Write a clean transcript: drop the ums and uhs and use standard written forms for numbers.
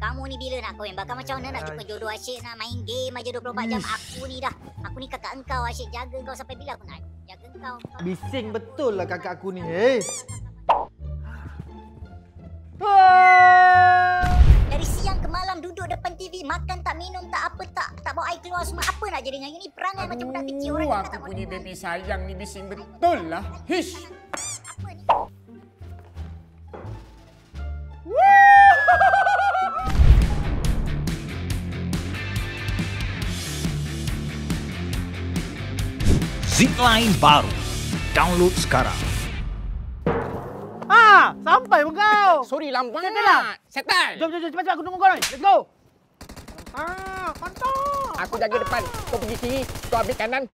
kamu ni bila nak kahwin? Bakal macam mana nak jumpa jodoh asyik nak main game aja 24 jam. Aku ni kakak engkau, asyik jaga kau sampai bila aku nak jaga engkau. Bising betul lah kakak aku ni. Dari siang ke malam duduk depan TV, makan tak, minum tak, apa tak bawa air keluar semua. Apa nak jadi dengan you ni? Perangai macam budak kecil. Orang Aku tak punya baby sayang ni bising betul lah. Hish. apa ni? Zipline baru. Download sekarang. Sampai pun kau. Sorry lambat. Settle lah. Settle. Jom, cepat aku tunggu kau ni. Let's go. Mantap. Aku jaga depan. Kau pergi kiri, kau ambil kanan.